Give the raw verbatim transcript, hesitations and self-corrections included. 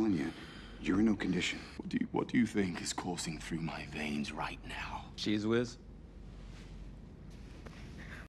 telling you, you're in no condition. What do you, what do you think is coursing through my veins right now? Cheese whiz?